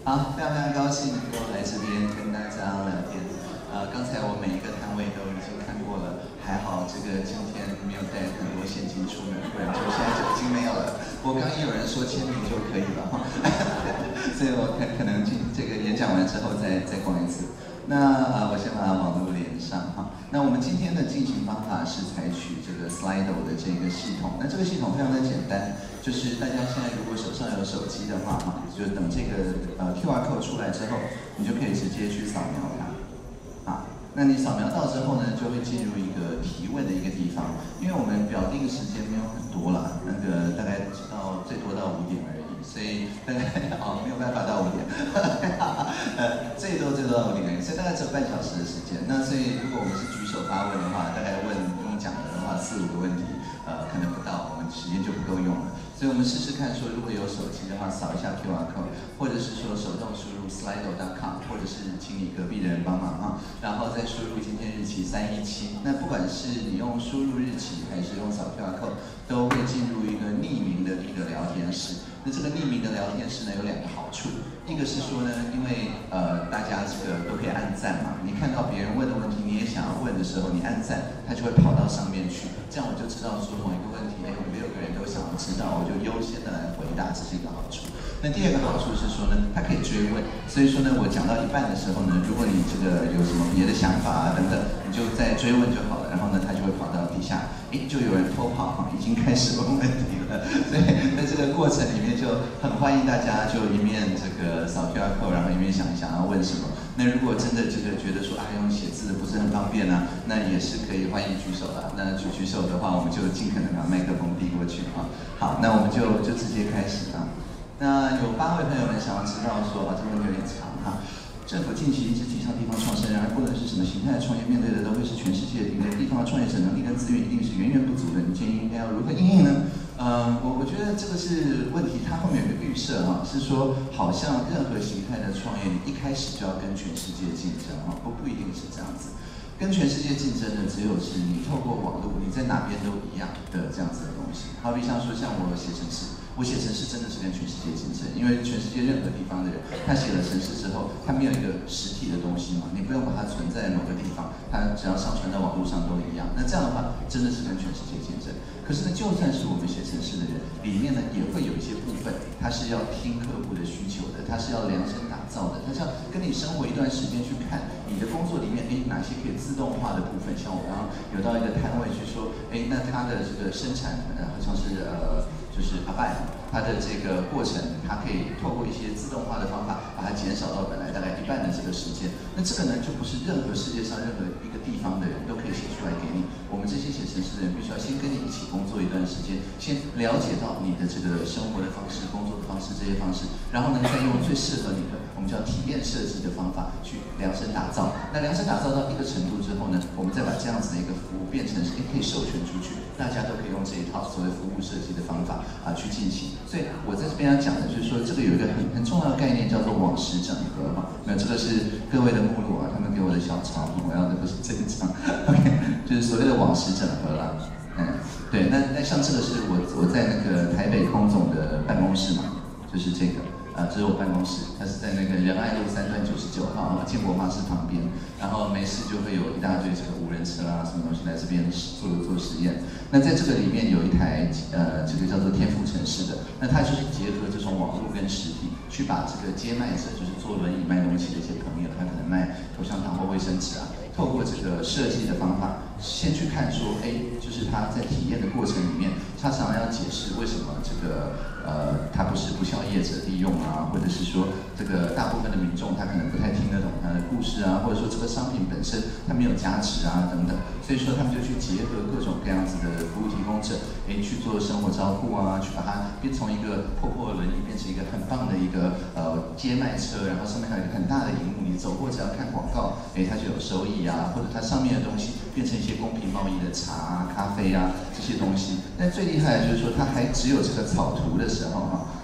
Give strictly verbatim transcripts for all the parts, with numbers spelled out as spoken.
好，非常非常高兴能够来这边跟大家聊天。呃，刚才我每一个摊位都已经看过了，还好这个今天没有带很多现金出门，不然就现在就已经没有了。我刚刚有人说签名就可以了哈，所以我可可能进这个演讲完之后再再逛一次。那呃，我先把网络连上哈。那我们今天的进行方法是采取这个 Slido 的这个系统。那这个系统非常的简单，就是大家现在如果手上有手机的话哈，就等这个呃 Q R code 出来之后，你就可以直接去扫描它。啊，那你扫描到之后呢，就会进入一个提问的一个地方。因为我们表定时间没有很多啦，那个大概到最多到五点而已。所以大概哦没有办法到五点，呃最多最多到五点，所以大概只有半小时的时间。那所以如果我们是举手发问的话，大概问用讲的话四五个问题，呃可能不到，我们时间就不够用了。所以我们试试看说，如果有手机的话，扫一下 Q R code， 或者是说手动输入 slido dot com， 或者是请你隔壁的人帮忙哈，然后再输入今天日期三一七。那不管是你用输入日期还是用扫 Q R code， 都会进入一个匿名的一个聊天室。那这个匿名的聊天室呢，有两个好处，一个是说呢，因为呃大家这个都可以按赞嘛，你看到别人问的问题，你也想要问的时候，你按赞，它就会跑到上面去，这样我就知道说某一个问题，哎，有六个人都想要知道，我就优先的来回答，这是一个好处。那第二个好处是说呢，它可以追问，所以说呢，我讲到一半的时候呢，如果你这个有什么别的想法啊等等，你就再追问就好了，然后呢，它就会跑到底下，哎，就有人偷跑哈，已经开始问问题了，所以在这个过程里面就很欢迎大家就一面这个扫 Q R code， 然后一面想想要问什么。那如果真的这个觉得说啊用写字的不是很方便啊，那也是可以欢迎举手啦。那举举手的话，我们就尽可能把麦克风递过去啊。好，那我们就就直接开始啊。那有八位朋友们想要知道说啊，这个问题有点长哈。政府近期一直提倡地方创生，然而不论是什么形态的创业，面对的都会是全世界的敌人。地方的创业者能力跟资源一定是远远不足的。你建议应该要如何应应呢？呃，我我觉得这个是问题，它后面有个预设哈，是说好像任何形态的创业，你一开始就要跟全世界竞争哈，不不一定是这样子。跟全世界竞争的只有是你透过网络，你在哪边都一样的这样子的东西。好比像说像我写程式，我写程式真的是跟全世界竞争，因为全世界任何地方的人，他写了程式之后，他没有一个实体的东西嘛，你不用把它存在某个地方，它只要上传到网络上都一样。那这样的话，真的是跟全世界竞争。可是呢，就算是我们写程式的人，里面呢也会有一些部分，它是要听客户的需求的，它是要量身打造的，它是要跟你生活一段时间去看你的工作里面，哎，哪些可以自动化的部分。像我刚刚有到一个摊位去说，哎，那它的这个生产，呃，好像是呃。就是阿拜，它的这个过程，它可以透过一些自动化的方法，把它减少到本来大概一半的这个时间。那这个呢，就不是任何世界上任何一个地方的人都可以写出来给你。我们这些写程式的人，必须要先跟你一起工作一段时间，先了解到你的这个生活的方式、工作的方式这些方式，然后呢，再用最适合你的，我们叫体验设计的方法去量身打造。那量身打造到一个程度之后呢，我们再把这样子的一个服务变成是可以授权出去，大家都可以用这一套所谓服务设计的方法。啊，去进行，所以我在这边要讲的就是说，这个有一个很很重要的概念，叫做网时整合哈。那这个是各位的目录啊，他们给我的小抄，我要的不是这一张 ，OK， 就是所谓的网时整合啦。嗯，对，那那像这个是我我在那个台北空总的办公室嘛，就是这个。啊，这是我办公室，它是在那个仁爱路三段九十九号啊，建国花市旁边。然后没事就会有一大堆这个无人车啊，什么东西来这边做做实验。那在这个里面有一台呃，这个叫做天赋城市的，那它就是结合这种网络跟实体，去把这个接卖者，就是做轮椅卖东西的一些朋友，他可能卖口香糖或卫生纸啊，透过这个设计的方法，先去看说，哎，就是他在体验的过程里面，他常常要解释为什么这个呃，他不是不肖业者利用啊，或者是说这个大部分的民众他可能不太听得懂他的故事啊，或者说这个商品本身它没有价值啊等等，所以说他们就去结合各种各样子的服务提供者，哎，去做生活照顾啊，去把它变从一个破破的轮椅变成一个很棒的一个呃接卖车，然后上面还有一个很大的荧幕，你走过只要看广告，哎，它就有收益啊，或者它上面的东西变成一些公平贸易的茶啊、咖啡啊这些东西。但最厉害的就是说，它还只有这个草图的时候哈。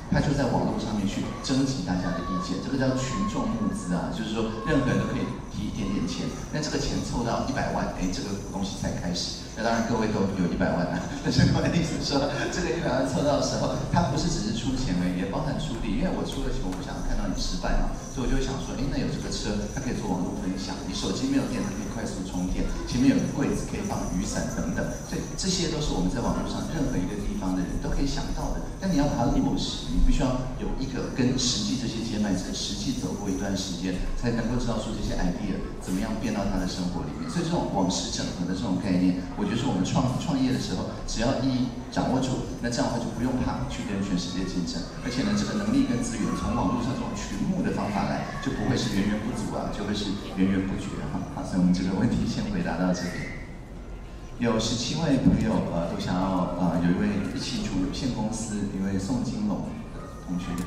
他就在网络上面去征集大家的意见，这个叫群众募资啊，就是说任何人都可以提一点点钱，那这个钱凑到一百万，哎，这个东西才开始。那当然各位都有一百万啊，但是我的意思说，这个一百万凑到的时候，他不是只是出钱而已，也包含出力，因为我出了钱，我不想看到你失败嘛，所以我就会想说，哎，那有这个车，它可以做网络分享，你手机没有电，它可以快速充电，前面有个柜子可以放雨伞等等，所以这些都是我们在网络上任何一个地方的人都可以想到的。但你要把它落实，你必须要有一个跟实际这些接卖者实际走过一段时间，才能够知道说这些 idea 怎么样变到他的生活里面。所以这种网实整合的这种概念，我觉得是我们创创业的时候，只要一掌握住，那这样的话就不用怕去跟全世界竞争，而且呢，这个能力跟资源从网络上这种群募的方法来，就不会是源源不足啊，就会是源源不绝哈。好，所以我们这个问题先回答到这里。有十七位朋友，呃，都想要，呃，有一位一起主有限公司，一位宋金龙的同学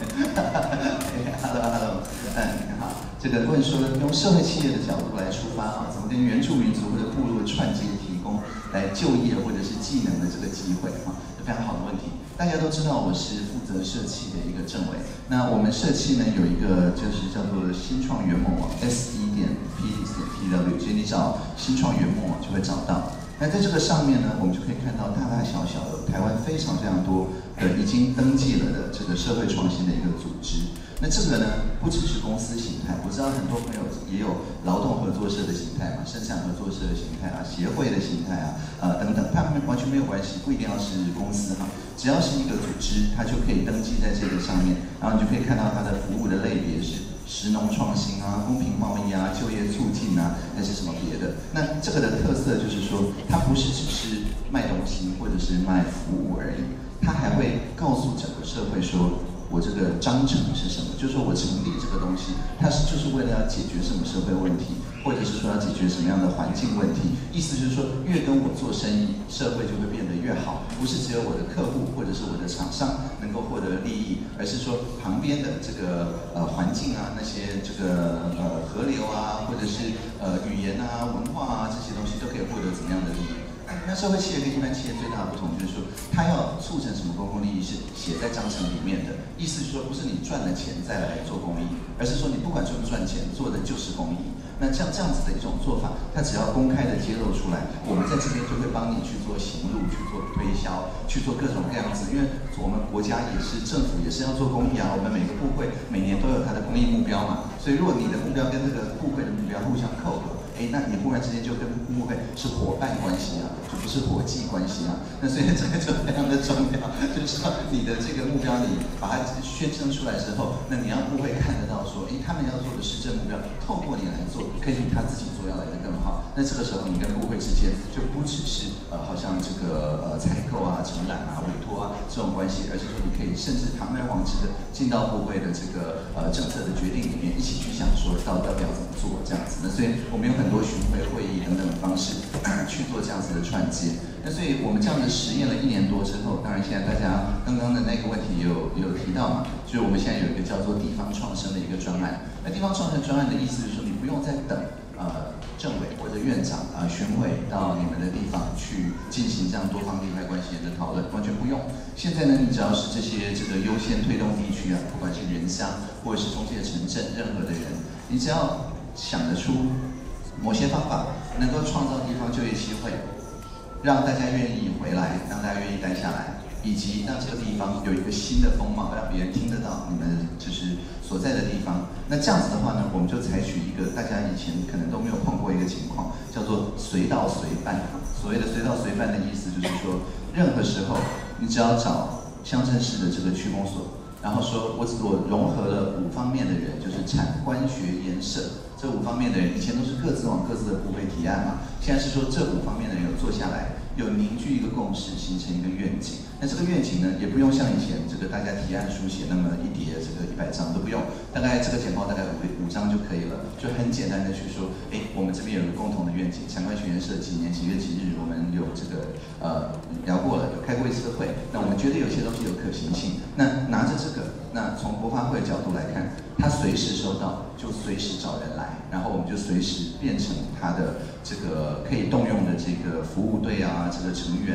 ，Hello Hello， 嗯，你好，这个问说用社会企业的角度来出发啊，怎么跟原住民族或者部落串接，提供来就业或者是技能的这个机会啊，非常好的问题。大家都知道我是负责社企的一个政委，那我们社企呢有一个就是叫做新创圆梦网 ，S 一点 P 点 P W， 所以你找新创圆梦网就会找到。那在这个上面呢，我们就可以看到大大小小的台湾非常非常多的已经登记了的这个社会创新的一个组织。那这个呢，不只是公司形态，我知道很多朋友也有劳动合作社的形态嘛，生产合作社的形态啊，协会的形态啊，呃等等，它们完全没有关系，不一定要是公司哈，只要是一个组织，它就可以登记在这个上面，然后你就可以看到它的服务的类别是食农创新啊、公平贸易啊、就业促进啊，还是什么别的。那这个的特色就是说，它不是只是卖东西或者是卖服务而已，它还会告诉整个社会说，我这个章程是什么，就是说我成立这个东西，它是就是为了要解决什么社会问题，或者是说要解决什么样的环境问题。意思就是说，越跟我做生意，社会就会变得越好，不是只有我的客户或者是我的厂商能够获得利益，而是说旁边的这个呃环境啊，那些这个呃河流啊，或者是呃语言啊、文化啊这些东西都可以获得怎么样的利益。那社会企业跟一般企业最大的不同就是说，它要促成什么公共利益是写在章程里面的。意思是说，不是你赚了钱再来做公益，而是说你不管赚不赚钱，做的就是公益。那像这样子的一种做法，它只要公开的揭露出来，我们在这边就会帮你去做行路、去做推销、去做各种各样子。因为我们国家也是政府也是要做公益啊，我们每个部会每年都有它的公益目标嘛。所以如果你的目标跟这个部会的目标互相扣合，哎，那你忽然之间就跟部会是伙伴关系啊，就不是伙计关系啊。那所以这个就非常的重要，就是说你的这个目标你把它宣称出来之后，那你要部会看得到说，哎，他们要做的施政目标，透过你来做，可以比他自己做要来得更好。那这个时候你跟部会之间就不只是呃好像这个呃采购啊、承揽啊、委托啊这种关系，而是说你可以甚至堂而皇之的进到部会的这个呃政策的决定里面，一起去想说到底要不要怎么做这样子。那所以我们有很多巡回会议等等的方式去做这样子的串接。那所以我们这样子实验了一年多之后，当然现在大家刚刚的那个问题也有也有提到嘛，就是我们现在有一个叫做地方创生的一个专案。那地方创生专案的意思是说，你不用再等呃政委或者院长啊、呃、巡回到你们的地方去进行这样多方利害关系人的讨论，完全不用。现在呢，你只要是这些这个优先推动地区啊，不管是原乡或者是中介城镇任何的人，你只要想得出某些方法能够创造地方就业机会，让大家愿意回来，让大家愿意待下来，以及让这个地方有一个新的风貌，让别人听得到你们就是所在的地方。那这样子的话呢，我们就采取一个大家以前可能都没有碰过一个情况，叫做随到随办。所谓的随到随办的意思就是说，任何时候你只要找乡镇市的这个区公所，然后说我我融合了五方面的人，就是产官学研社这五方面的人，以前都是各自往各自的部会提案嘛，现在是说这五方面的人有坐下来，有凝聚一个共识，形成一个愿景。那这个愿景呢，也不用像以前这个大家提案书写那么一叠这个一百张都不用，大概这个简报大概五五张就可以了，就很简单的去说，哎，我们这边有一个共同的愿景，产官学研社几年几月几日，我们有这个呃聊过了，有开过一次会，那我们觉得有些东西有可行性，那拿着这个，那从国发会的角度来看，他随时收到就随时找人来，然后我们就随时变成他的这个可以动用的这个服务队啊，这个成员啊，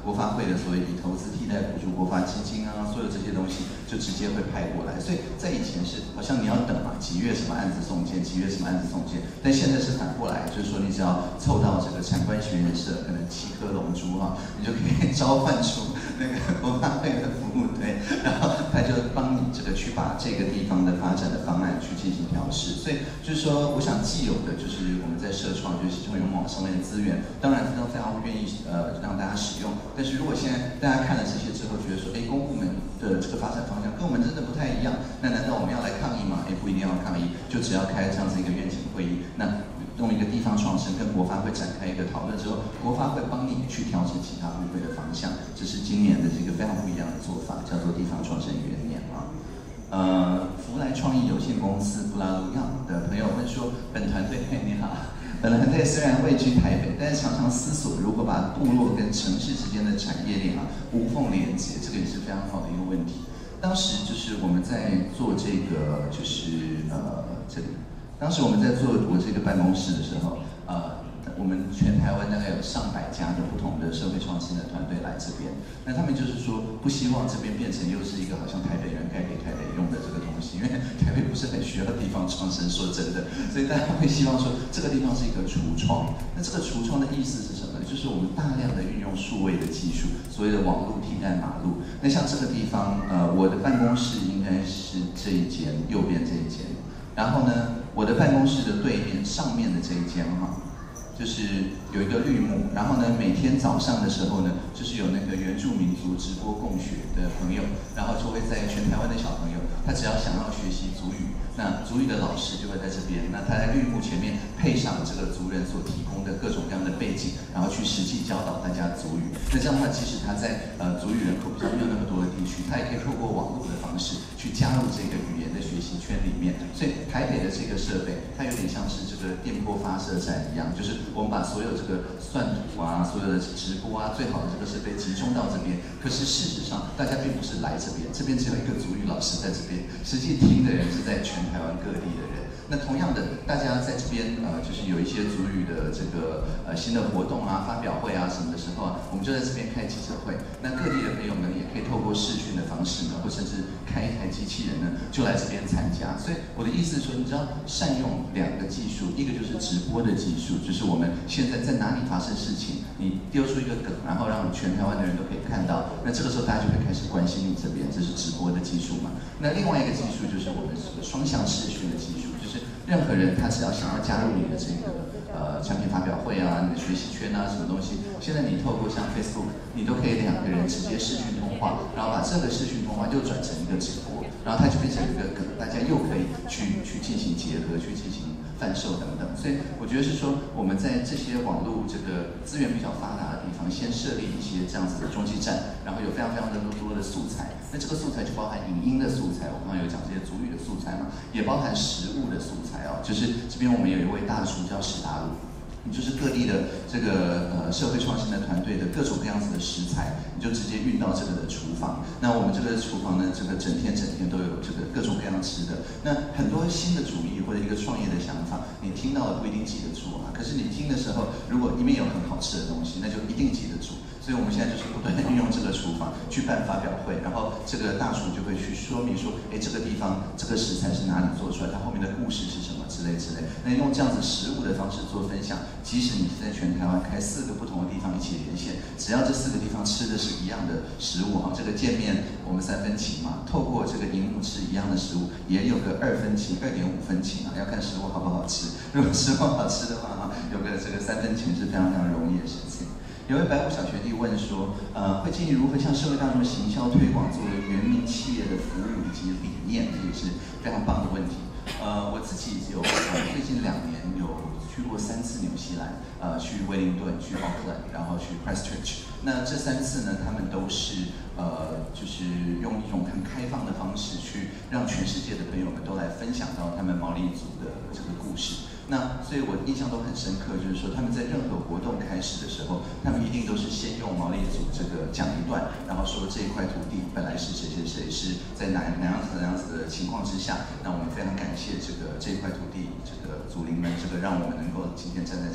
国发会的所谓以投资替代补助国发基金啊，所有这些东西就直接会派过来。所以在以前是好像你要等嘛，几月什么案子送件，几月什么案子送件，但现在是反过来，就是说你只要凑到这个产官学人社，可能七颗龙珠哈、啊，你就可以召唤出那个国发会的服务队，然后他就帮你这个去把这个地方的发展的方案去进行调试。所以就是说，我想既有的就是我们在社创，就是新闻网上面的资源，当然非常非常愿意呃让大家使用。但是如果现在大家看了这些之后，觉得说，哎，公部门的这个发展方向跟我们真的不太一样，那难道我们要来抗议吗？哎，不一定要抗议，就只要开这样子一个愿景会议，那用一个地方创生跟国发会展开一个讨论之后，国发会帮你去调整其他部会的方向，这是今年的这个非常不一样的做法，叫做地方创生元年啊。呃，福来创意有限公司布拉鲁样的朋友问说，本团队嘿你好，本团队虽然位居台北，但是常常思索如何把部落跟城市之间的产业链啊无缝连接，这个也是非常好的一个问题。当时就是我们在做这个，就是呃这里，当时我们在做我这个办公室的时候，呃。我们全台湾大概有上百家的不同的社会创新的团队来这边，那他们就是说不希望这边变成又是一个好像台北人盖给台北用的这个东西，因为台北不是很需要地方创生，说真的，所以大家会希望说这个地方是一个橱窗。那这个橱窗的意思是什么呢？就是我们大量的运用数位的技术，所谓的网络替代马路。那像这个地方，呃，我的办公室应该是这一间，右边这一间，然后呢，我的办公室的对面上面的这一间哈。就是有一个绿幕，然后呢，每天早上的时候呢，就是有那个原住民族直播共学的朋友，然后就会在全台湾的小朋友，他只要想要学习族语，那族语的老师就会在这边，那他在绿幕前面配上这个族人所提供的各种各样的背景，然后去实际教导大家族语。那这样的话，即使他在呃族语人口比较没有那么多的地区，他也可以透过网络的方式去加入这个语言的学习圈里面。所以台北的这个设备，它有点像是这个电波发射站一样，就是我们把所有这个算图啊、所有的直播啊、最好的这个设备集中到这边。可是事实上，大家并不是来这边，这边只有一个族语老师在这边，实际听的人是在全台湾各地的人。那同样的，大家在这边呃，就是有一些族语的这个呃新的活动啊、发表会啊什么的时候啊，我们就在这边开记者会。那各地的朋友们也可以透过视讯的方式呢，或甚至开一台机器人呢，就来这边参加。所以我的意思是说，你知道善用两个技术，一个就是直播的技术，就是我们现在在哪里发生事情，你丢出一个梗，然后让全台湾的人都可以看到，那这个时候大家就会开始关心你这边，这是直播的技术嘛。那另外一个技术就是我们这个双向视讯的技术，就是任何人他只要想要加入你的这个呃产品发表会啊、你的学习圈啊什么东西，现在你透过像 Facebook， 你都可以两个人直接视讯通话，然后把这个视讯通话又转成一个直播，然后它就变成一个梗，大家又可以去去进行结合，去进行贩售等等。所以我觉得是说，我们在这些网络这个资源比较发达的地方，先设立一些这样子的中继站，然后有非常非常多多的素材。那这个素材就包含影音的素材，我刚刚有讲这些族语的素材嘛，也包含食物的素材哦。就是这边我们有一位大厨叫史达鲁。你就是各地的这个呃社会创新的团队的各种各样子的食材，你就直接运到这个的厨房。那我们这个厨房呢，这个整天整天都有这个各种各样吃的。那很多新的主意或者一个创业的想法，你听到了不一定记得住啊。可是你听的时候，如果里面有很好吃的东西，那就一定记得住。所以我们现在就是不断的运用这个厨房去办发表会，然后这个大厨就会去说明说，哎，这个地方这个食材是哪里做出来，它后面的故事是什么之类之类。那用这样子食物的方式做分享，即使你是在全台湾开四个不同的地方一起连线，只要这四个地方吃的是一样的食物哈，这个见面我们三分情嘛，透过这个荧幕吃一样的食物，也有个二分情、二点五分情啊，要看食物好不好吃。如果食物好吃的话哈，有个这个三分情是非常非常容易的事情。有位白虎小学弟问说，呃，会建议如何向社会大众行销推广作为原民企业的服务以及理念，这也是非常棒的问题。呃，我自己有呃最近两年有去过三次纽西兰，呃，去威灵顿、去奥克兰，然后去 Christchurch。那这三次呢，他们都是呃，就是用一种很开放的方式去让全世界的朋友们都来分享到他们毛利族的这个故事。那所以我印象都很深刻，就是说他们在任何活动开始的时候，他们一定都是先用毛利族这个讲一段，然后说这一块土地本来是谁谁谁是在哪哪样子哪样子的情况之下，那我们非常感谢这个这一块土地这个祖灵们，这个让我们能够今天站在这边等。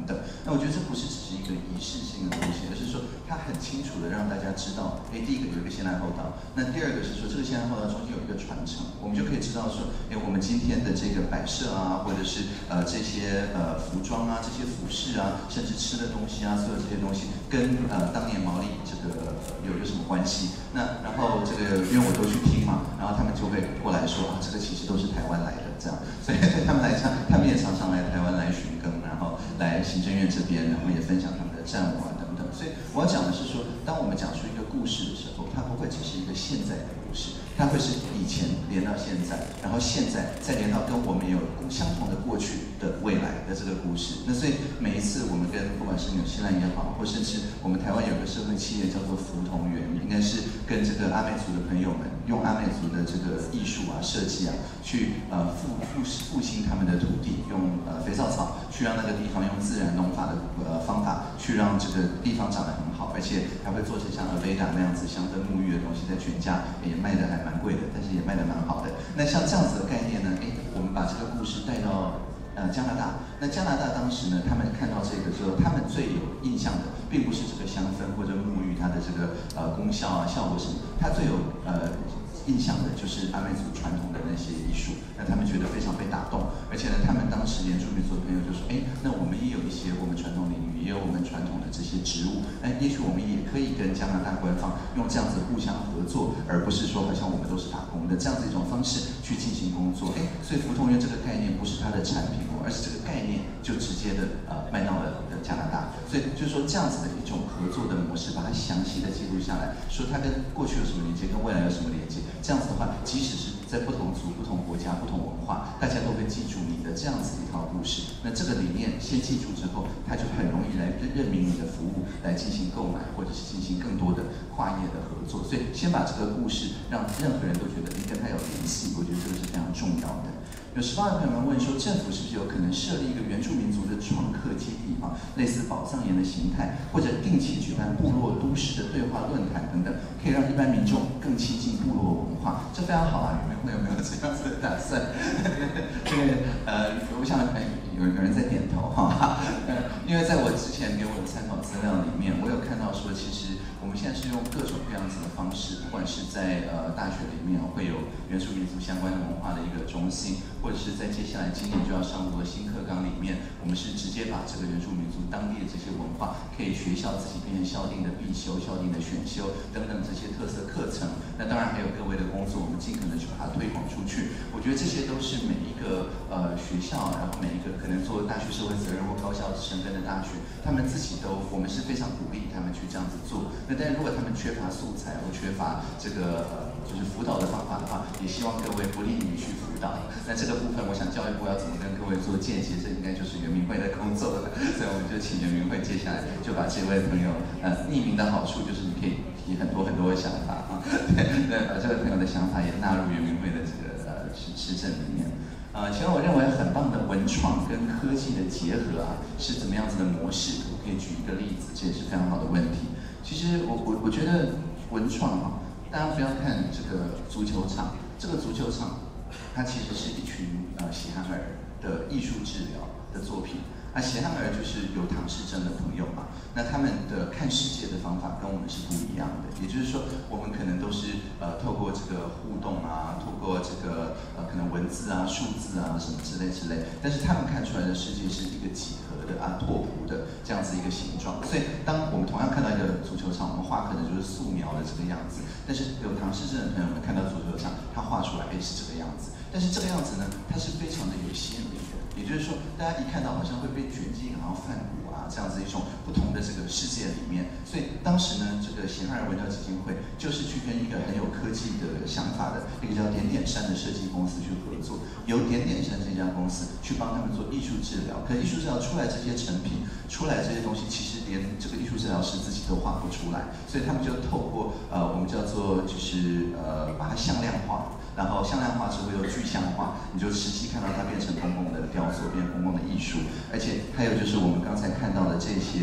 等等。那我觉得这不是只是一个仪式性的东西，而是说它很清楚的让大家知道，哎，第一个有一个先来后到，那第二个是说这个先来后到中间有一个传承，我们就可以知道说，哎，我们今天的这个摆设啊，或者是呃这些呃服装啊、这些服饰啊，甚至吃的东西啊，所有这些东西跟呃当年毛利这个有有什么关系？那然后这个因为我都去听嘛，然后他们就会过来说啊，这个其实都是台湾来的这样，所以对他们来讲，他们也常常来台湾来寻根，然后来行政院这边，然后也分享他们的战舞啊等等。所以我要讲的是说，当我们讲出一个故事的时候，它不会只是一个现在的故事，它会是以前连到现在，然后现在再连到跟我们有相同的过去的未来的这个故事。那所以每一次我们跟不管是纽西兰也好，或甚至我们台湾有个社会企业叫做福同源，应该是跟这个阿美族的朋友们用阿美族的这个艺术啊、设计啊，去呃复复复兴他们的土地，用呃肥皂草去让那个地方用自然农法的呃方法去让这个地方长得很好，而且还会做成像阿维达那样子香氛沐浴的东西，在全家也卖得还蛮贵的，但是也卖得蛮好的。那像这样子的概念呢，哎，我们把这个故事带到呃加拿大。那加拿大当时呢，他们看到这个之后，他们最有印象的，并不是这个香氛或者沐浴它的这个呃功效啊、效果什么，它最有呃印象的就是阿美族传统的那些艺术，那他们觉得非常被打动，而且呢，他们当时原住民族的朋友就说，哎，那我们也有一些我们传统领域，也有我们传统的这些植物，那也许我们也可以跟加拿大官方用这样子互相合作，而不是说好像我们都是打工的这样子一种方式去进行工作。哎，所以福同源这个概念不是它的产品哦，而是这个概念就直接的呃卖到了加拿大，所以就是说这样子的一种合作的模式，把它详细的记录下来，说它跟过去有什么连接，跟未来有什么连接。这样子的话，即使是在不同族、不同国家、不同文化，大家都会记住你的这样子一套故事。那这个理念先记住之后，它就很容易来认明你的服务，来进行购买，或者是进行更多的跨业的合作。所以先把这个故事让任何人都觉得你跟他有联系，我觉得这个是非常重要的。有十八位朋友们问说，政府是不是有可能设立一个原住民族的创客基地啊，类似宝藏岩的形态，或者定期举办部落都市的对话论坛等等，可以让一般民众更亲近部落文化，这非常好啊！你们会有没有这样子的打算？这个呃，我想有有人在点头哈，因为在我之前给我的参考资料里面，我有看到说，其实我们现在是用各种各样子的方式，不管是在呃大学里面会有原住民族相关的文化的一个中心，或者是在接下来今年就要上路的新课纲里面，我们是直接把这个原住民族当地的这些文化，可以学校自己变成校定的必修、校定的选修等等这些特色课程。那当然还有各位的工作，我们尽可能去把它推广出去。我觉得这些都是每一个呃学校，然后每一个可能做大学社会责任或高校生根的大学，他们自己都，我们是非常鼓励他们去这样子做。那但是如果他们缺乏素材或缺乏这个呃就是辅导的方法的话，也希望各位不利于去辅导。那这个部分，我想教育部要怎么跟各位做间接，这应该就是原民会的工作了。所以我们就请原民会接下来就把这位朋友呃匿名的好处就是你可以提很多很多的想法啊，对，把这位朋友的想法也纳入原民会的这个呃施施政里面。呃，其实我认为很棒的文创跟科技的结合啊，是怎么样子的模式？我可以举一个例子，这也是非常好的问题。其实我我我觉得文创啊，大家不要看这个足球场，这个足球场它其实是一群呃喜憨儿的艺术治疗的作品。那喜憨儿就是有唐氏症的朋友嘛，那他们的看世界的方法跟我们是不一样的。也就是说，我们可能都是呃透过这个互动啊，透过这个呃可能文字啊、数字啊什么之类之类，但是他们看出来的世界是一个几何的啊、拓扑的这样子一个形状。所以，当我们同样看到一个足球场，我们画可能就是素描的这个样子，但是有唐氏症的朋友们看到足球场，他画出来哎是这个样子，但是这个样子呢，它是非常的有吸引力的。也就是说，大家一看到好像会被卷进好像梵谷啊这样子一种不同的这个世界里面。所以当时呢，这个喜憨儿文教基金会就是去跟一个很有科技的想法的一个叫点点山的设计公司去合作，由点点山这家公司去帮他们做艺术治疗。可艺术治疗出来这些成品，出来这些东西，其实连这个艺术治疗师自己都画不出来，所以他们就透过呃我们叫做就是呃把它向量化。然后向量化之后又具象化，你就实际看到它变成公共的雕塑，变成公共的艺术。而且还有就是我们刚才看到的这些呃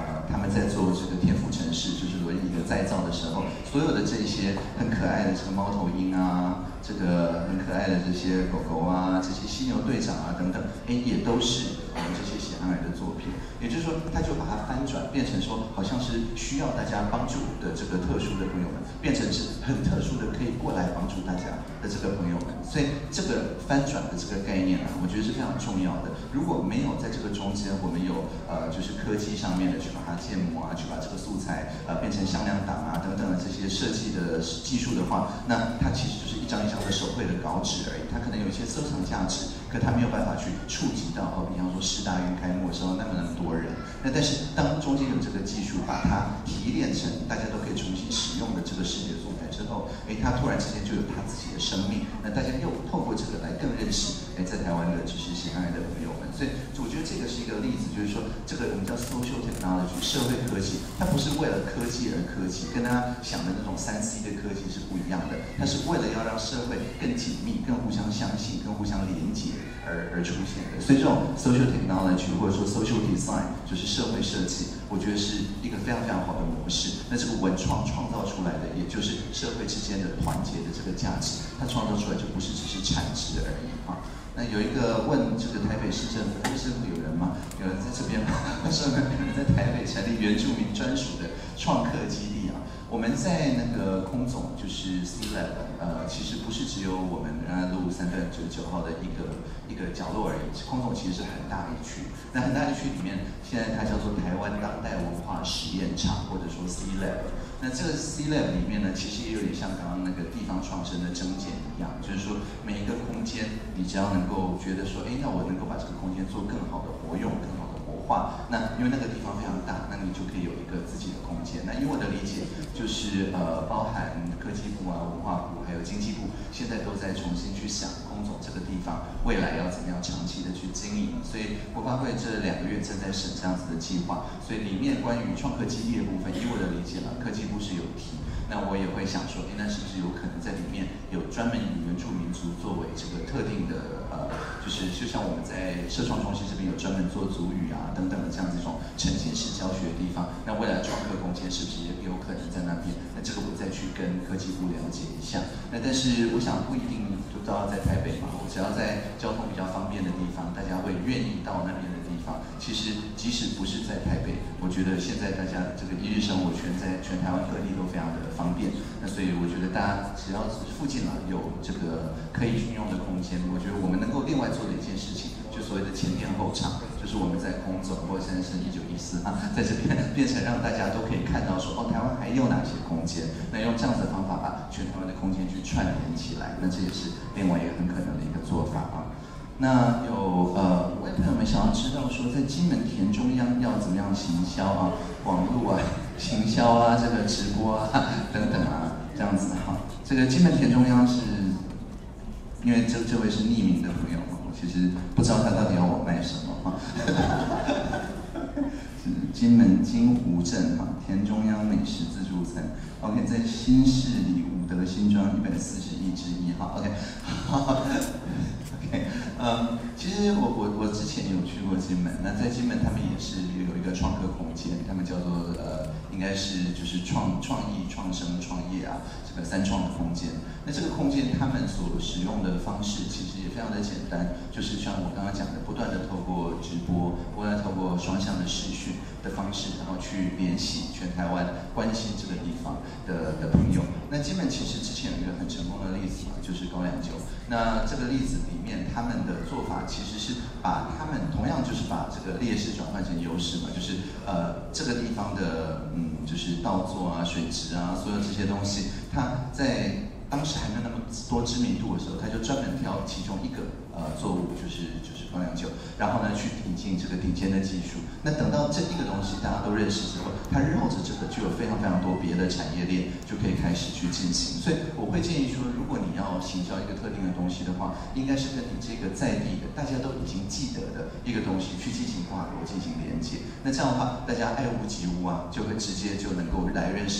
呃他们在做这个田府城市，就是轮椅的再造的时候，所有的这些很可爱的这个猫头鹰啊，这个很可爱的这些狗狗啊，这些犀牛队长啊等等，哎，也都是我们这些喜憨儿的作品。也就是说，他就把它翻转，变成说好像是需要大家帮助的这个特殊的朋友们，变成是很特殊的可以过来帮助大家的这个朋友们。所以这个翻转的这个概念啊，我觉得是非常重要的。如果没有在这个中间，我们有呃就是科技上面的去把它建模啊，去把这个素材呃变成向量档啊等等的这些设计的技术的话，那它其实就是一张一张的手绘的稿纸而已。它可能有一些收藏价值，可它没有办法去触及到哦，比方说世大运开幕的时候那么那么多人。那但是当中间有这个技术把它提炼成大家都可以重新使用的这个视觉素材之后，哎，它突然之间就有它自己的生命。那大家又透过这个来更认识哎在台湾的知识喜爱的朋友们。所以我觉得这个是一个例子，就是说这个我们叫 social technology 社会科技，它不是为了科技而科技，跟大家想的那种三 C 的科技是不一样的。它是为了要让社会更紧密、更互相相信、更互相连结而而出现的。所以这种 social technology 或者说 social design 就是社会设计，我觉得是一个非常非常好的模式。那这个文创创造出来的，也就是社会之间的团结的这个价值，它创造出来就不是只是产值而已啊。那有一个问这个台北市政府，台北市政府有人吗？有人在这边吗？为什么有人在台北成立原住民专属的创客基地啊？我们在那个空总就是 C Lab， 呃，其实不是只有我们仁爱路三段九十九号的一个一个角落而已。空总其实是很大一区，那很大一区里面，现在它叫做台湾当代文化实验场，或者说 C Lab。那这个 C Lab 里面呢，其实也有点像刚刚那个地方创生的征件一样，就是说每一个空间，你只要能够觉得说，哎，那我能够把这个空间做更好的活用，更好的活化，那因为那个地方非常大，那你就可以有一个自己的空间。那以我的理解，就是呃，包含科技部啊、文化部还有经济部，现在都在重新去想空总这个地方未来要怎么样长期的去经营。所以国发会这两个月正在审这样子的计划，所以里面关于创客基地的部分，以我的理解呢，科技部是有提。那我也会想说，哎，那是不是有可能在里面有专门以原住民族作为这个特定的呃，就是就像我们在社创中心这边有专门做族语啊等等的这样子一种沉浸式教学的地方，那未来创客空间是不是也有可能在那边？那这个我再去跟科技部了解一下。那但是我想不一定就都要在台北嘛，我只要在交通比较方便的地方，大家会愿意到那边的地方。其实即使不是在台北，我觉得现在大家这个一日生活圈在全台湾各地都非常的方便。那所以我觉得大家只要附近啊有这个可以运用的空间，我觉得我们能够另外做的一件事情，就所谓的前店后厂，就是我们在空总或者现在是一九一四啊，在这边变成让大家都可以看到说，哦，台湾还有哪些空间？那用这样子的方法把全台湾的空间去串联起来，那这也是另外一个很可能的一个做法啊。那有呃，各位朋友们想要知道说，在金门田中央要怎么样行销啊，网络啊，行销啊，这个直播啊等等啊，这样子哈。这个金门田中央是，因为这这位是匿名的朋友嘛，我其实不知道他到底要我卖什么哈。是金门金湖镇哈，田中央美食自助餐。OK， 在新市里武德新庄一百四十一之一哈。OK， 好。OK， 嗯，其实我我我之前有去过金门，那在金门他们也是有一个创客空间，他们叫做呃，应该是就是创创意、创生、创业啊，这个三创的空间。那这个空间他们所使用的方式其实也非常的简单，就是像我刚刚讲的，不断的透过直播，不断的透过双向的视讯的方式，然后去联系全台湾关心这个地方的的朋友。那金门其实之前有一个很成功的例子嘛，就是高粱酒。那这个例子里面，他们的做法其实是把他们同样就是把这个劣势转换成优势嘛，就是呃这个地方的嗯就是稻作啊、水质啊，所有这些东西，它在当时还没有那么多知名度的时候，他就专门挑其中一个呃作物，就是就是高粱酒，然后呢去引进这个顶尖的技术。那等到这一个东西大家都认识之后，它绕着这个就有非常非常多别的产业链就可以开始去进行。所以我会建议说，如果你要行销一个特定的东西的话，应该是跟你这个在地的大家都已经记得的一个东西去进行挂钩、进行连接。那这样的话，大家爱屋及乌啊，就会直接就能够来认识你。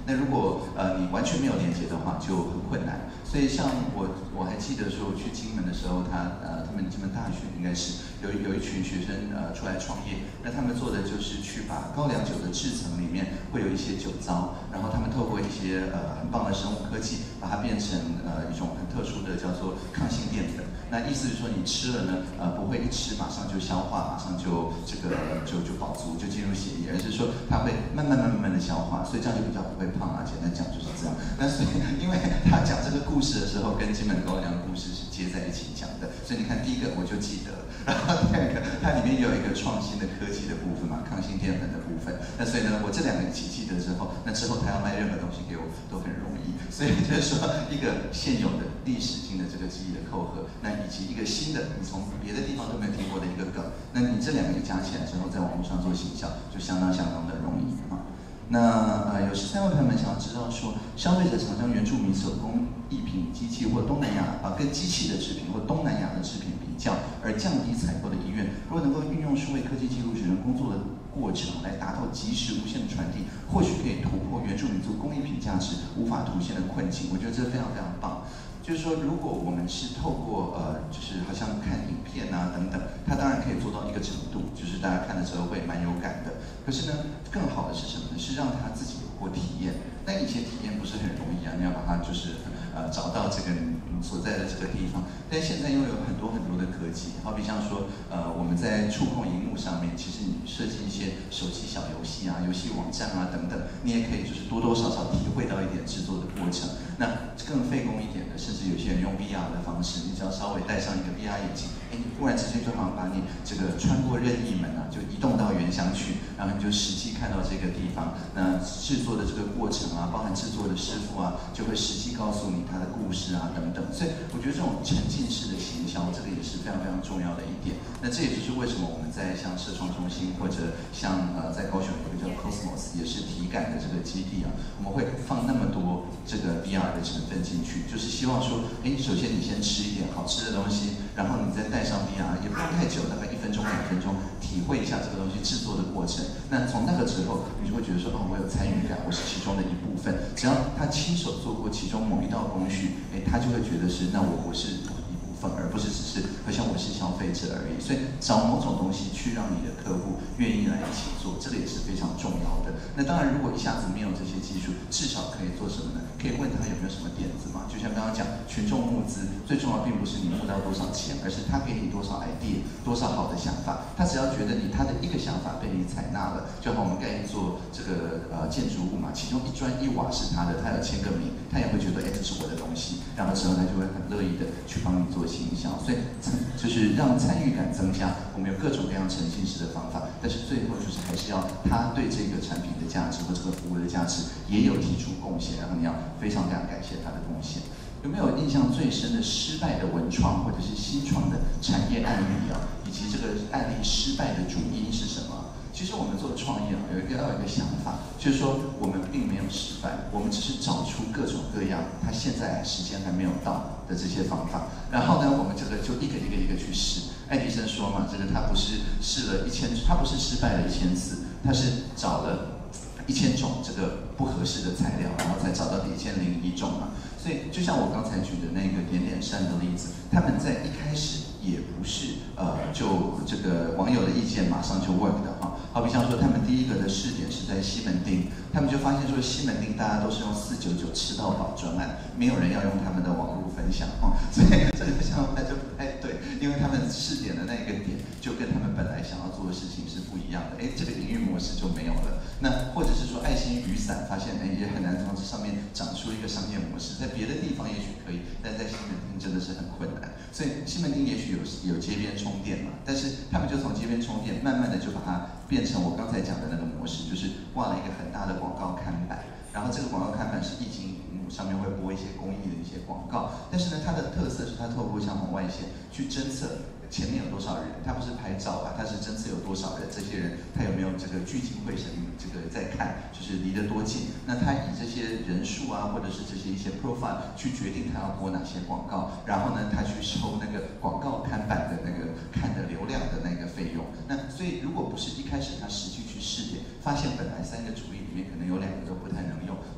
那如果呃你完全没有连接的话，就很困难。所以像我我还记得说我去金门的时候，他呃他们金门大学应该是有有一群学生呃出来创业，那他们做的就是去把高粱酒的制成里面会有一些酒糟，然后他们透过一些呃很棒的生物科技，把它变成呃一种很特殊的叫做抗性淀粉。那意思是说你吃了呢，呃不会一吃马上就消化，马上就这个就就饱足就进入血液，而是说它会慢慢慢慢慢的消化，所以这样就比较不会胖啊。简单讲就是这样。那所以因为他讲这个故事的时候，跟金门高粱故事是接在一起讲的，所以你看第一个我就记得了，然后第二个它里面有一个创新的科技的部分嘛，抗性淀粉的部分。那所以呢，我这两个一起记得之后，那之后他要卖任何东西给我都很容易。所以就是说，一个现有的历史性的这个记忆的扣合，那以及一个新的你从别的地方都没有听过的一个梗，那你这两个一加起来之后，在网络上做行销就相当相当的容易啊。那呃，有十三位朋友们想要知道说，消费者常将原住民手工艺品、机器或东南亚啊跟机器的制品或东南亚的制品比较，而降低采购的意愿。如果能够运用数位科技记录人工作的过程来达到及时无限的传递，或许可以突破原住民族工艺品价值无法凸显的困境。我觉得这非常非常棒。就是说，如果我们是透过呃，就是好像看影片啊等等，它当然可以做到一个程度，就是大家看的时候会蛮有感的。可是呢，更好的是什么呢？是让他自己有过体验。但以前体验不是很容易啊，你要把它就是呃找到这个你所在的这个地方。但现在又有很多很多的科技，好比像说呃我们在触控荧幕上面，其实你设计一些手机小游戏啊、游戏网站啊等等，你也可以就是多多少少体会到一点制作的过程。那更费工一点的，甚至有些人用 V R 的方式，你只要稍微戴上一个 V R 眼镜，哎，你忽然之间就好像把你这个穿过任意门啊，就移动到原乡去，然后你就实际看到这个地方。那制作的这个过程啊，包含制作的师傅啊，就会实际告诉你他的故事啊等等。所以我觉得这种沉浸式的行销，这个也是非常非常重要的一点。那这也就是为什么我们在像社创中心或者像呃在高雄有一个叫 Cosmos 也是体感的这个基地啊，我们会放那么多这个 V R 的成分进去，就是希望说，哎，首先你先吃一点好吃的东西，然后你再戴上 V R， 也不用太久，大概一分钟两分钟，体会一下这个东西制作的过程。那从那个之后，你就会觉得说，哦，我有参与感，我是其中的一部分。只要他亲手做过其中某一道工序，哎，他就会觉得是，那我我是。而不是只是好像我是消费者而已，所以找某种东西去让你的客户愿意来一起做，这个也是非常重要的。那当然，如果一下子没有这些技术，至少可以做什么呢？可以问他有没有什么点子嘛？就像刚刚讲，群众募资最重要并不是你募到多少钱，而是他给你多少 idea， 多少好的想法。他只要觉得你他的一个想法被你采纳了，就好我们刚才做这个呃建筑物嘛，其中一砖一瓦是他的，他有签个名，他也会觉得哎这是我的东西，然后之后他就会很乐意的去帮你做行销，所以就是让参与感增加。我们有各种各样沉浸式的方法，但是最后就是还是要他对这个产品的价值或这个服务的价值也有提出贡献，然后你要非常非常感谢他的贡献。有没有印象最深的失败的文创或者是新创的产业案例啊？以及这个案例失败的主因是什么？其实我们做创业啊，有一个要有一个想法，就是说我们并没有失败，我们只是找出各种各样他现在时间还没有到的这些方法，然后呢，我们这个就一个一个一个去试。爱迪生说嘛，这个他不是试了一千，他不是失败了一千次，他是找了一千种这个不合适的材料，然后才找到一千零一种嘛。所以就像我刚才举的那个点点扇的例子，他们在一开始也不是呃就这个网友的意见马上就 work 的哈。好比像说他们第一个的试点是在西门町，他们就发现说西门町大家都是用四九九吃到饱专案，没有人要用他们的网络分享哈，所以这个想法就不太对，因为他们试点的那个点就跟他们本来想要做的事情是不一样的，哎，这个营运模式就没有了。那或者是说爱心雨伞，发现哎也很难从这上面长出一个商业模式，在别的地方也许可以，但在西门町真的是很困难。所以西门町也许有有街边充电嘛，但是他们就从街边充电，慢慢的就把它变成我刚才讲的那个模式，就是挂了一个很大的广告看板，然后这个广告看板是液晶荧幕上面会播一些公益的一些广告，但是呢，它的特色是它透过像红外线去侦测前面有多少人，它不是拍照吧，它是侦测有多少人，这些人他有没有这个聚精会神这个在看，就是离得多近。那他以这些人数啊，或者是这些一些 profile 去决定他要播哪些广告，然后呢，他去收那个广告看板的那个看的流量的那个费用。那所以如果不是一开始他实际去试点，发现本来三个主意里面可能有两个都不太能用，他也不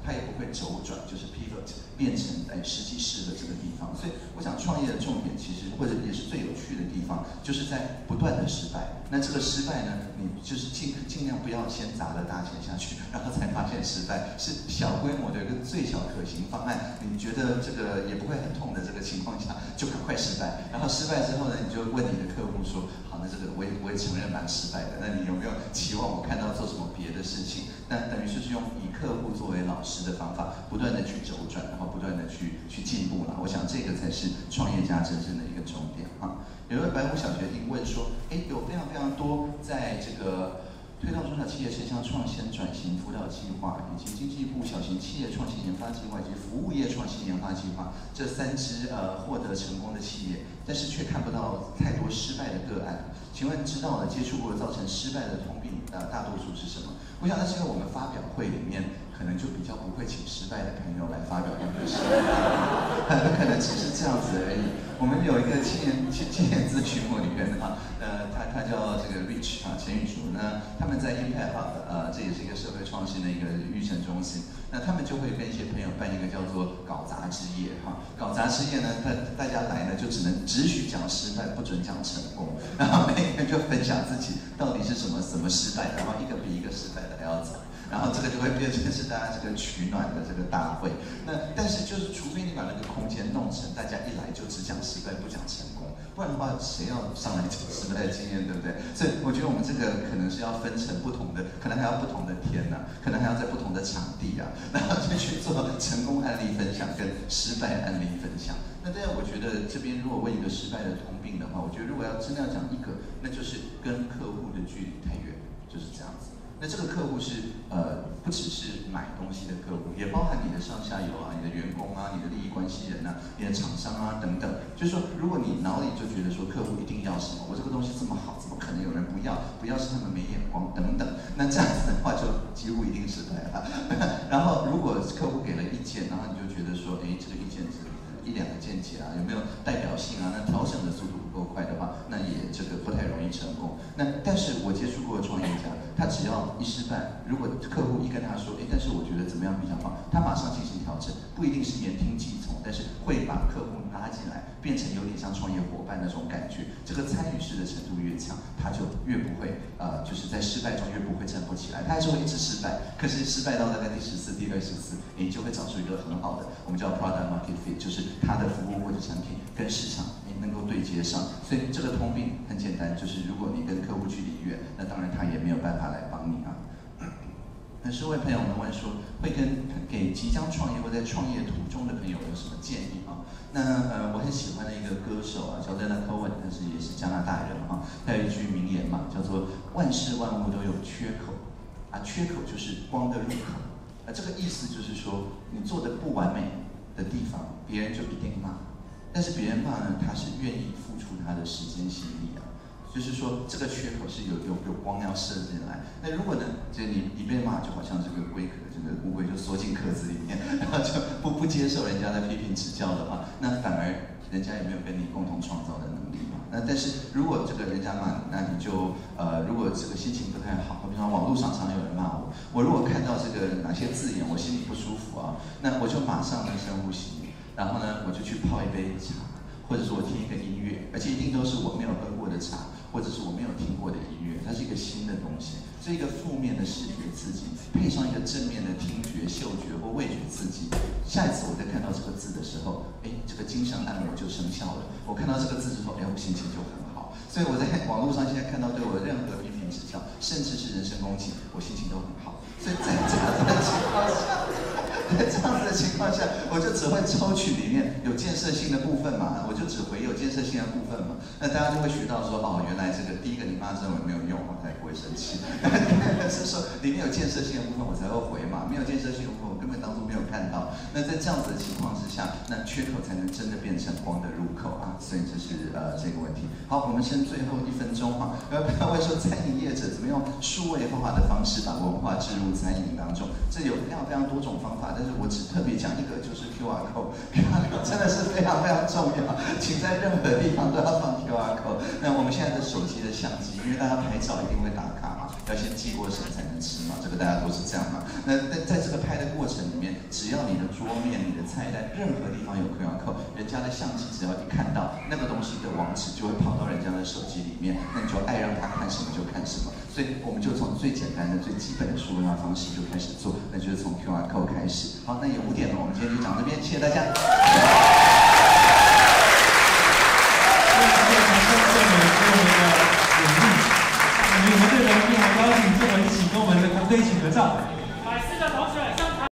会周转，就是 pivot 变成哎实际式的这个地方。所以我想创业的重点其实或者也是最有趣的地方，就是在不断的失败。那这个失败呢，你就是尽尽量不要先砸了大钱下去，然后才发现失败，是小规模的一个最小可行方案。你觉得这个也不会很痛的这个情况下，就赶快失败。然后失败之后呢，你就问你的客户说，好，那这个我也我也承认蛮失败的，那你有没有期望我看到做什么别的事情？那等于就是用以客户作为老师的方法，不断的去周转，然后不断的去去进步了。我想这个才是创业家真正的一个重点哈。有位白虎小学英问说，哎，有非常非常多在这个推动中小企业城乡创新转型辅导计划，以及经济部小型企业创新研发计划以及服务业创新研发计划这三支呃获得成功的企业，但是却看不到太多失败的个案。请问知道了接触过造成失败的通病呃大多数是什么？我想那是因为我们发表会里面可能就比较不会请失败的朋友来发表他们的失败，很可能只是这样子而已。我们有一个青年青青年咨询部里面哈，呃，他他叫这个 Rich 啊，钱宇竹呢，他们在 Impact Hub 呃，这也是一个社会创新的一个育成中心，那他们就会跟一些朋友办一个叫做搞砸之夜哈，搞砸之夜呢，大大家来呢就只能只许讲失败，不准讲成功，然后每个人就分享自己到底是什么什么失败，然后一个比一个失败的还要早。然后这个就会变成是大家这个取暖的这个大会。那但是就是，除非你把那个空间弄成大家一来就只讲失败不讲成功，不然的话谁要上来讲失败的经验，对不对？所以我觉得我们这个可能是要分成不同的，可能还要不同的天呐、啊，可能还要在不同的场地啊，然后就去做成功案例分享跟失败案例分享。那这样我觉得这边如果问一个失败的通病的话，我觉得如果要真的要讲一个，那就是跟客户的距离太远，就是这样子。那这个客户是呃，不只是买东西的客户，也包含你的上下游啊、你的员工啊、你的利益关系人啊、你的厂商啊等等。就是说，如果你脑里就觉得说客户一定要什么，我这个东西这么好，怎么可能有人不要？不要是他们没眼光等等。那这样子的话，就几乎一定失败了。然后，如果客户给了意见，然后你就觉得说，哎，这个意见是一两个见解啊，有没有代表性啊？那调整的速度不够快的话，那也这个不太容易成功。那但是我接触过的创业家，他只要一失败，如果客户一跟他说，哎，但是我觉得怎么样比较好，他马上进行调整，不一定是言听计从，但是会把客户拉进来，变成有点像创业伙伴那种感觉。这个参与式的程度越强，他就越不会呃，就是在失败中越不会撑不起来，他还是会一直失败。可是失败到大概第十次、第二十次，你就会找出一个很好的，我们叫 product market fit， 就是他的服务或者产品跟市场你能够对接上。所以这个通病很简单，就是如果你跟客户距离远，那当然他也没有办法来帮你啊。那各位朋友们问说，会跟给即将创业或在创业途中的朋友有什么建议啊？那呃，我很喜欢的一个歌手啊，叫 Leonard Cohen， 但是也是加拿大人啊，他有一句名言嘛，叫做“万事万物都有缺口，啊，缺口就是光的入口”。啊，这个意思就是说，你做的不完美的地方，别人就一定骂。但是别人骂呢，他是愿意付出他的时间心力啊。就是说，这个缺口是有有有光要射进来。那如果呢，就你你被骂，就好像这个龟壳，这个乌龟就缩进壳子里面，然后就不不接受人家的批评指教的话，那反而人家也没有跟你共同创造的能力嘛。那但是如果这个人家骂你，那你就呃，如果这个心情不太好，比方网络上常有人骂我，我如果看到这个哪些字眼，我心里不舒服啊，那我就马上呢深呼吸，然后呢我就去泡一杯茶，或者是我听一个音乐，而且一定都是我没有喝过的茶。或者是我没有听过的音乐，它是一个新的东西，是一个负面的视觉刺激，配上一个正面的听觉、嗅觉或味觉刺激。下一次我再看到这个字的时候，哎，这个精神按摩就生效了。我看到这个字之后，哎，我心情就很好。所以我在网络上现在看到对我任何批评指教，甚至是人身攻击，我心情都很好。所以在这样子的情况下，在这样子的情况下，我就只会抽取里面有建设性的部分嘛，我就只回有建设性的部分嘛。那大家就会学到说，哦，原来这个第一个你骂这种没有用，我才不会生气。是说里面有建设性的部分我才会回嘛，没有建设性的部分我根本当初没有看到。那在这样子的情况之下，那缺口才能真的变成光的入口啊。所以这是呃这个问题。好，我们剩最后一分钟哈，呃，不要问说餐饮业者怎么用数位化的方式把文化置入餐饮当中，这有非常非常多种方法。 但是我只特别讲一个，就是 Q R code，Q R code 真的是非常非常重要，请在任何地方都要放 Q R code。那我们现在的手机的相机，因为大家拍照一定会打卡嘛，要先记过审才能吃嘛，这个大家都是这样嘛。那在在这个拍的过程里面，只要你的桌面、你的菜单，任何地方有 Q R code， 人家的相机只要一看到那个东西的网址，就会跑到人家的手机里面，那你就爱让他看什么就看什么。所以我们就从最简单的、最基本的数位化方式就开始做，那就是从 Q R code 开始。好，那也五点了，我们今天就讲到这边，谢谢大家。 我们最荣幸，我邀请志文一起跟我们的团队一起合照。